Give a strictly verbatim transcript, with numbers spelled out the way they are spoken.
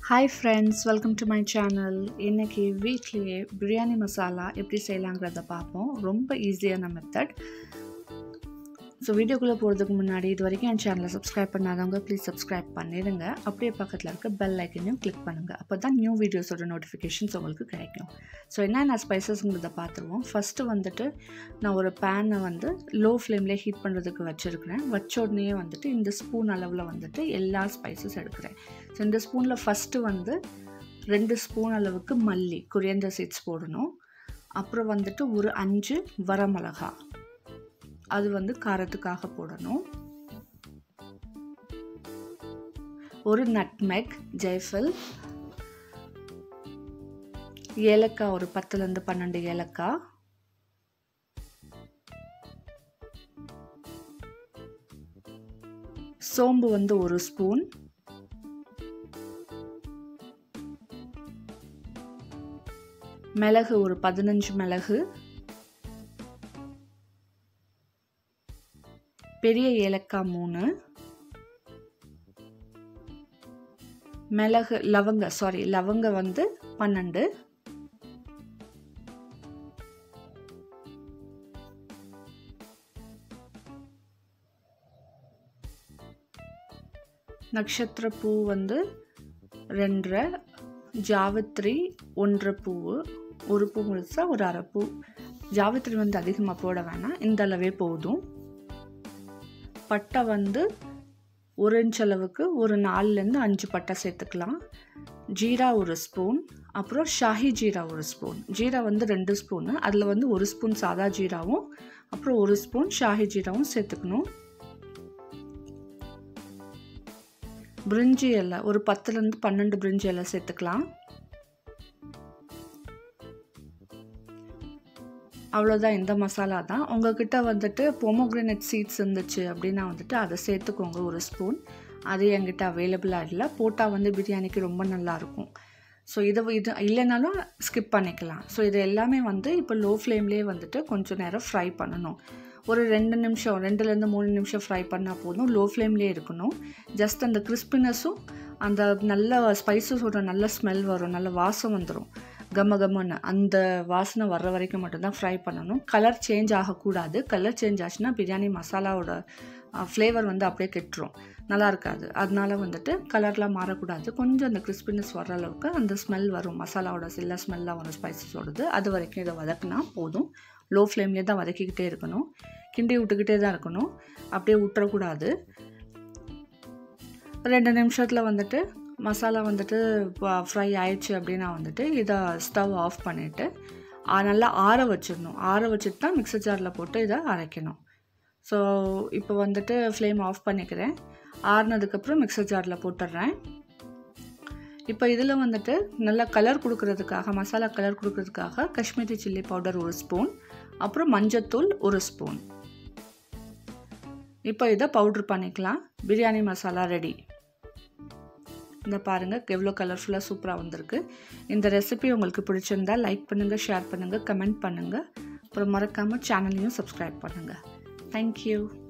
Hi friends, welcome to my channel. இன்னைக்கு வீட்லயே பிரியாணி மசாலா எப்படி செய்யலாம்ங்கறத பாப்போம். ரொம்ப ஈஸியான மெத்தட். சோ வீடியோக்குள்ள போறதுக்கு முன்னாடி இதுவரைக்கும் என் சேனலை சப்ஸ்கிரைப் பண்ணாதவங்க ப்ளீஸ் சப்ஸ்கிரைப் பண்ணிடுங்க. அப்படியே பக்கத்துல இருக்க பெல் ஐகானையும் கிளிக் பண்ணுங்க. அப்பதான் நியூ வீடியோஸோட நோட்டிஃபிகேஷன்ஸ் உங்களுக்கு கிடைக்கும். சோ என்னென்ன ஸ்பைசஸ்ங்கறத பாத்துருவோம். ஃபர்ஸ்ட் வந்துட்டு நான் ஒரு pan-ஐ வந்து லோ ஃப்ளேம்ல ஹீட் பண்றதுக்கு வச்சிருக்கேன். வச்ச உடனே வந்துட்டு இந்த ஸ்பூன் அளவுல வந்துட்டு எல்லா ஸ்பைசஸ் எடுக்கிறேன். சோ இந்த ஸ்பூன்ல ஃபர்ஸ்ட் வந்து ரெண்டு ஸ்பூன் அளவுக்கு மல்லி, கொரியண்டர் சீட்ஸ் போடணும். அப்புறம் வந்துட்டு ஒரு அஞ்சு வரமிளகாய், அது வந்து காரத்துக்காக போடணும். ஒரு நட்மெக், ஜெய்ஃபல், ஏலக்காய் ஒரு பத்துல இருந்து பன்னெண்டு ஏலக்காய், சோம்பு வந்து ஒரு ஸ்பூன், மிளகு ஒரு பதினஞ்சு மிளகு, பெரிய ஏலக்காய் மூணு, மிளகு லவங்க சாரி லவங்க வந்து பன்னெண்டு, நட்சத்திர பூ வந்து ரெண்டரை, ஜாவித்ரி ஒன்றரை பூவு, ஒரு பூ முழுசா ஒரு அரை பூ. ஜாவித்ரி வந்து அதிகமாக போட வேணாம், இந்த அளவே போதும். பட்டை வந்து ஒரு இன்ச் அளவுக்கு ஒரு நாலுலேருந்து அஞ்சு பட்டை சேர்த்துக்கலாம். ஜீரா ஒரு ஸ்பூன், அப்புறம் ஷாஹி ஜீரா ஒரு ஸ்பூன். ஜீரா வந்து ரெண்டு ஸ்பூனு, அதில் வந்து ஒரு ஸ்பூன் சாதா ஜீராவும் அப்புறம் ஒரு ஸ்பூன் ஷாஹி ஜீராவும் சேர்த்துக்கணும். பிரிஞ்சி இலை ஒரு பத்துலேருந்து பன்னெண்டு பிரிஞ்சி இலை சேர்த்துக்கலாம். அவ்வளோதான், இந்த மசாலா தான். உங்ககிட்ட வந்துட்டு பொமோக்ரேனட் சீட்ஸ் இருந்துச்சு அப்படின்னா வந்துட்டு அதை சேர்த்துக்கோங்க ஒரு ஸ்பூன். அது என்கிட்ட அவைலபிளாக இல்லை, போட்டால் வந்து பிரியாணிக்கு ரொம்ப நல்லாயிருக்கும். ஸோ இதை இது இல்லைனாலும் ஸ்கிப் பண்ணிக்கலாம். ஸோ இது எல்லாமே வந்து இப்போ லோ ஃப்ளேம்லேயே வந்துட்டு கொஞ்சம் நேரம் ஃப்ரை பண்ணணும். ஒரு ரெண்டு நிமிஷம் ரெண்டுலேருந்து மூணு நிமிஷம் ஃப்ரை பண்ணால் போதும். லோ ஃப்ளேம்லேயே இருக்கணும். ஜஸ்ட் அந்த கிறிஸ்பினஸும் அந்த நல்ல ஸ்பைசஸோட நல்ல ஸ்மெல் வரும், நல்ல வாசம் வந்துடும், கம்ம கம்மன்னு அந்த வாசனை வர்ற வரைக்கும் மட்டும்தான் ஃப்ரை பண்ணணும். கலர் சேஞ்ச் ஆகக்கூடாது. கலர் சேஞ்ச் ஆச்சுன்னா பிரியாணி மசாலாவோட ஃப்ளேவர் வந்து அப்படியே கெட்டுரும், நல்லா இருக்காது. அதனால வந்துட்டு கலர்லாம் மாறக்கூடாது. கொஞ்சம் அந்த கிறிஸ்பினஸ் வர்ற அளவுக்கு அந்த ஸ்மெல் வரும், மசாலாவோட எல்லா ஸ்மெல்லாம் வரும் ஸ்பைசஸோடது. அது வரைக்கும் இதை வதக்குனா போதும். லோ ஃப்ளேம்லேயே தான் வதக்கிக்கிட்டே இருக்கணும், கிண்டி விட்டுக்கிட்டே தான் இருக்கணும், அப்படியே விட்டுறக்கூடாது. ரெண்டு நிமிஷத்தில் வந்துட்டு மசாலா வந்துட்டு ஃப்ரை ஆயிடுச்சு அப்படின்னா வந்துட்டு இதை ஸ்டவ் ஆஃப் பண்ணிவிட்டு நல்லா ஆற வச்சிடணும். ஆற வச்சுட்டு தான் மிக்சர் ஜாரில் போட்டு இதை அரைக்கணும். ஸோ இப்போ வந்துட்டு ஃப்ளேம் ஆஃப் பண்ணிக்கிறேன். ஆறுனதுக்கப்புறம் மிக்சர் ஜாரில் போட்டுடுறேன். இப்போ இதில் வந்துட்டு நல்லா கலர் கொடுக்கறதுக்காக, மசாலா கலர் கொடுக்கறதுக்காக காஷ்மீரி சில்லி பவுடர் ஒரு ஸ்பூன், அப்புறம் மஞ்சத்தூள் ஒரு ஸ்பூன். இப்போ இதை பவுட்ரு பண்ணிக்கலாம். பிரியாணி மசாலா ரெடி. இந்த பாருங்கள் எவ்வளோ கலர்ஃபுல்லாக சூப்பராக வந்திருக்கு. இந்த ரெசிபி உங்களுக்கு பிடிச்சிருந்தா லைக் பண்ணுங்கள், ஷேர் பண்ணுங்கள், கமெண்ட் பண்ணுங்கள். அப்புறம் மறக்காமல் சேனலையும் சப்ஸ்கிரைப் பண்ணுங்கள். தேங்க்யூ.